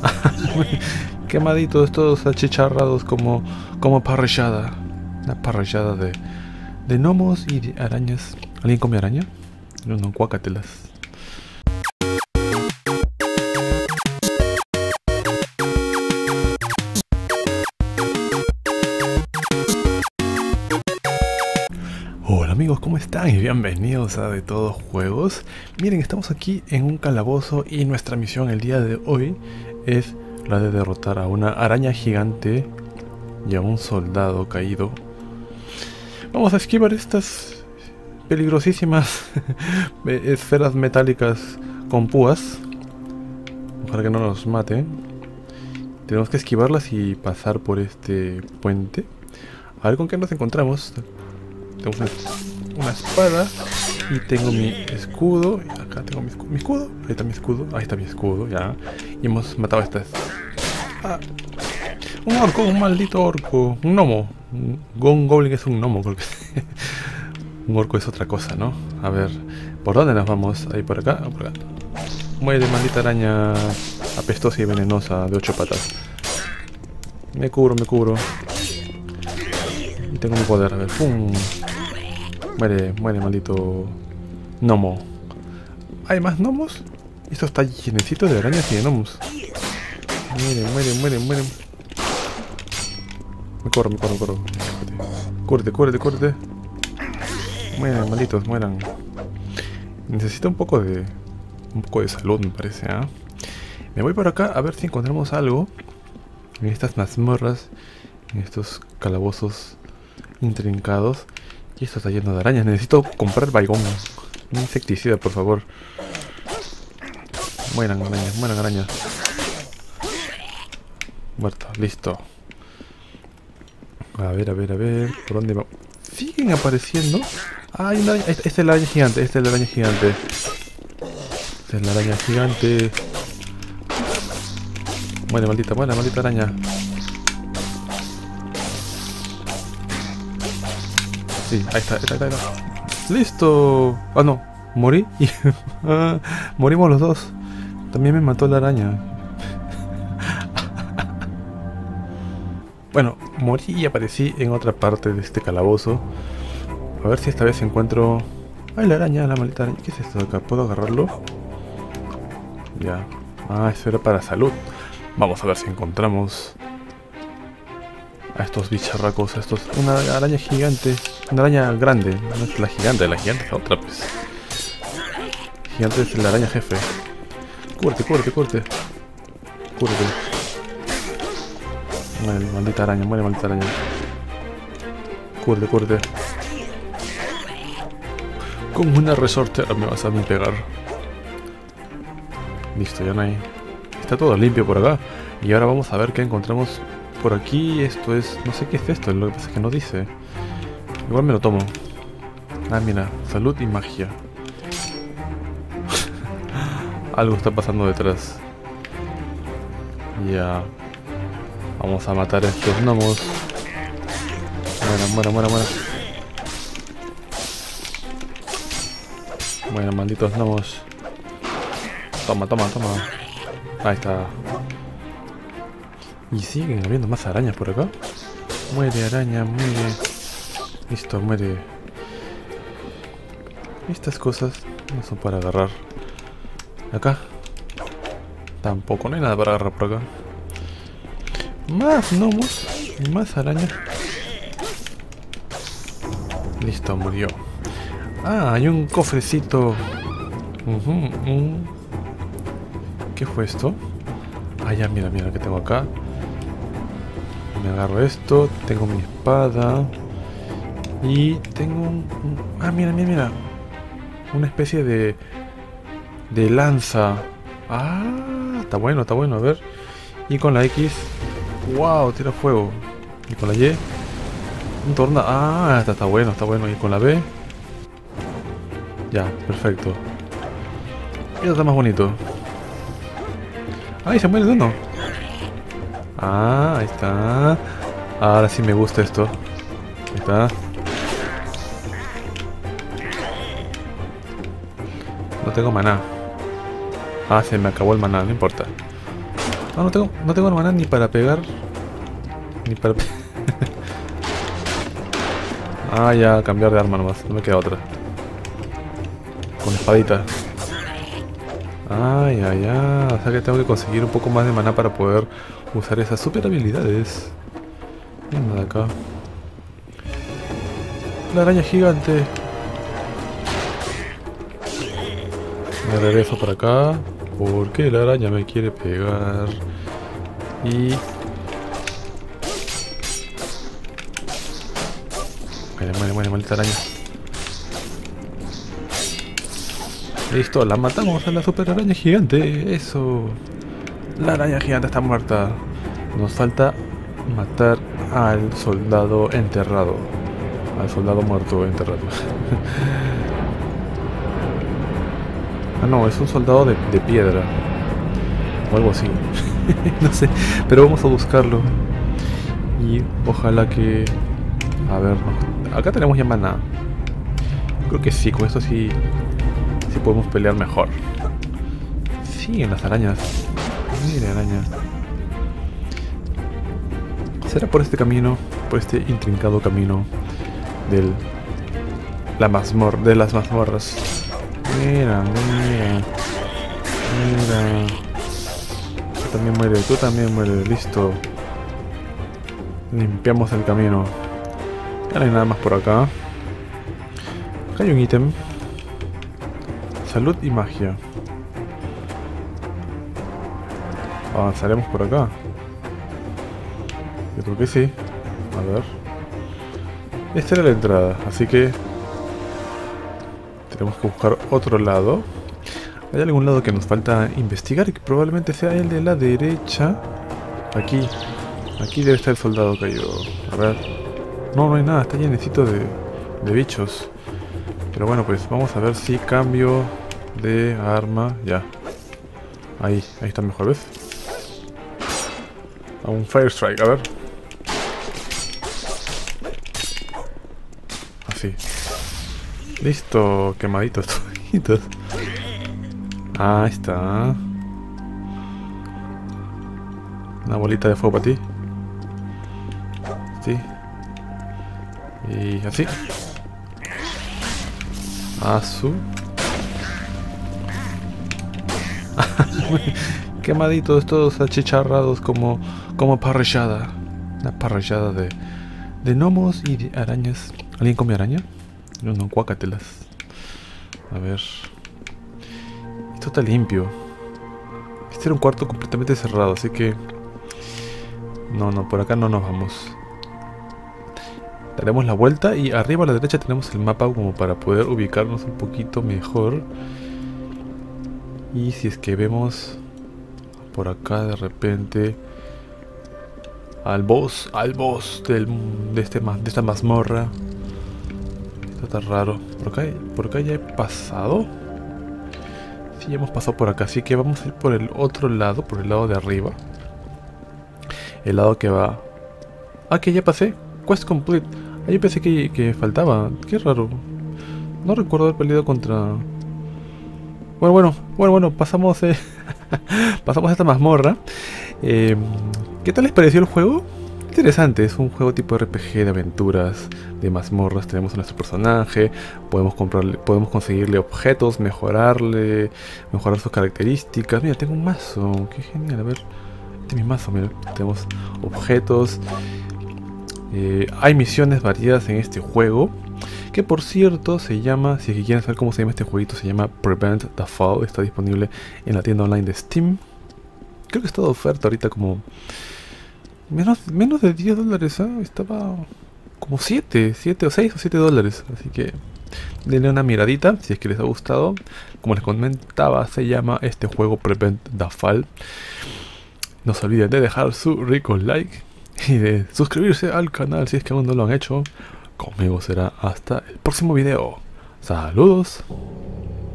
Quemaditos, todos achicharrados como parrillada. Una parrillada de gnomos y de arañas. ¿Alguien come araña? No, no, guácatelas. Hola amigos, ¿cómo están? Y bienvenidos a De Todos Juegos. Miren, estamos aquí en un calabozo y nuestra misión el día de hoy es la de derrotar a una araña gigante y a un soldado caído. Vamos a esquivar estas peligrosísimas esferas metálicas con púas. Ojalá que no nos maten. Tenemos que esquivarlas y pasar por este puente. A ver con qué nos encontramos. Tengo una espada y tengo mi escudo. Acá tengo mi escudo. Ahí está mi escudo. Ahí está mi escudo, ya. Y hemos matado a estas. Ah, un orco, un maldito orco. Un gnomo. Un goblin es un gnomo, creo que. Un orco es otra cosa, ¿no? A ver, ¿por dónde nos vamos? Ahí por acá o por acá. Muere, maldita araña apestosa y venenosa de 8 patas. Me cubro, me cubro. Y tengo mi poder, a ver. ¡Pum! Muere, muere, maldito gnomo. ¿Hay más gnomos? Esto está llenecito de arañas y de gnomos. Mueren, mueren, mueren, mueren. Me corro, me corro, me corro. Cúrate, cúrate, cúrate. Mueren, malditos, mueran. Necesito un poco de salud, me parece, ¿eh? Me voy por acá a ver si encontramos algo en estas mazmorras, en estos calabozos intrincados. Y esto está lleno de arañas. Necesito comprar baigón. Un insecticida, por favor. Mueran arañas, mueran arañas. Muerto, listo. A ver, a ver, a ver. ¿Por dónde va? Siguen apareciendo. Ah, hay una araña. Esta es la araña gigante. Esta es la araña gigante. Esta es la araña gigante. Muere, maldita araña. Sí, ahí está, ahí está. ¡Listo! Ah, no, morí. Morimos los dos. También me mató la araña. Bueno, morí y aparecí en otra parte de este calabozo. A ver si esta vez encuentro... ¡Ay, la araña, la maldita araña! ¿Qué es esto de acá? ¿Puedo agarrarlo? Ya. Ah, eso era para salud. Vamos a ver si encontramos a estos bicharracos, a estos... Una araña gigante. Una araña grande. No es la gigante es la otra, pues. Gigante es la araña jefe. Cúrate, cúrate, cúrate. Cúrate. Muere, maldita araña, muere, maldita araña. Cúrate, cúrate. Con una resortera me vas a mí pegar. Listo, ya no hay. Está todo limpio por acá. Y ahora vamos a ver qué encontramos por aquí. Esto es... No sé qué es esto, lo que pasa es que no dice. Igual me lo tomo. Ah, mira, salud y magia. Algo está pasando detrás. Ya. Vamos a matar a estos gnomos. Muera, muera, muera, muera. Bueno, malditos gnomos. Toma, toma, toma. Ahí está. Y siguen habiendo más arañas por acá. Muere, araña, muere. Listo, muere. Estas cosas no son para agarrar. Acá tampoco, no hay nada para agarrar por acá. Más gnomos y más arañas. Listo, murió. Ah, hay un cofrecito. ¿Qué fue esto? Ah, ya, mira, mira que tengo acá. Me agarro esto, tengo mi espada. Y tengo ah, mira, mira, mira. Una especie de lanza. Ah, está bueno, a ver. Y con la X, wow, tira fuego. Y con la Y, un tornado. Ah, está bueno, está bueno. Y con la B, ya, perfecto. Esto está más bonito. Ay, se muere de uno. Ah, ahí está. Ahora sí me gusta esto. Ahí está. No tengo maná. Ah, se me acabó el maná, no importa. Ah, no tengo maná ni para pegar. Ni para... Ah, ya, cambiar de arma nomás. No me queda otra. Con espadita. Ay, ay, ay. O sea que tengo que conseguir un poco más de maná para poder usar esas super habilidades. No hay nada acá. La araña gigante. Me regreso para acá. Porque la araña me quiere pegar. Y... Muere, maldita araña. Listo, la matamos a la super araña gigante. Eso. La araña gigante está muerta. Nos falta matar al soldado enterrado. Al soldado muerto enterrado. Ah, no, es un soldado de piedra. O algo así. No sé, pero vamos a buscarlo. Y ojalá que... A ver, acá tenemos ya maná. Creo que sí, con esto sí podemos pelear mejor. Siguen las arañas. Mire, araña. ¿Será por este camino? Por este intrincado camino de las mazmorras. Mira. Tú también mueres, listo. Limpiamos el camino. Ya no hay nada más por acá. Acá hay un ítem. Salud y magia. Avanzaremos por acá. Yo creo que sí. A ver. Esta era la entrada, así que tenemos que buscar otro lado. Hay algún lado que nos falta investigar y que probablemente sea el de la derecha. Aquí debe estar el soldado caído. A ver. No hay nada, está llenecito de bichos. Pero bueno, pues vamos a ver si cambio de arma. Ya. Ahí está mejor, ¿ves? A un Fire Strike, a ver. Así. Listo, quemaditos toditos. Ahí está. Una bolita de fuego para ti. Sí. Y así. Azul. Quemaditos, todos achicharrados como parrillada. Una parrillada de gnomos y de arañas. ¿Alguien come araña? No, guácatelas. A ver. Esto está limpio. Este era un cuarto completamente cerrado, así que... No, por acá no nos vamos. Daremos la vuelta y arriba a la derecha tenemos el mapa como para poder ubicarnos un poquito mejor. Y si es que vemos por acá de repente al boss de esta mazmorra. Esto está raro. Por acá ya he pasado. Sí, ya hemos pasado por acá, así que vamos a ir por el otro lado, por el lado de arriba. El lado que va... Ah, que ya pasé. Quest complete. Ah, yo pensé que faltaba. Qué raro. No recuerdo haber peleado contra... Bueno, pasamos pasamos esta mazmorra. ¿Qué tal les pareció el juego? Interesante, es un juego tipo RPG de aventuras, de mazmorras. Tenemos a nuestro personaje, podemos conseguirle objetos, mejorar sus características. Mira, tengo un mazo, qué genial. A ver, este es mi mazo, mira, tenemos objetos. Hay misiones variadas en este juego, que por cierto se llama, si quieren saber cómo se llama este jueguito, se llama Prevent the Fall. Está disponible en la tienda online de Steam. Creo que está de oferta ahorita como menos de 10 dólares, ¿eh? Estaba como 7 o 6 o 7 dólares. Así que denle una miradita si es que les ha gustado. Como les comentaba, se llama este juego Prevent the Fall. No se olviden de dejar su rico like y de suscribirse al canal si es que aún no lo han hecho. Conmigo será hasta el próximo video. Saludos.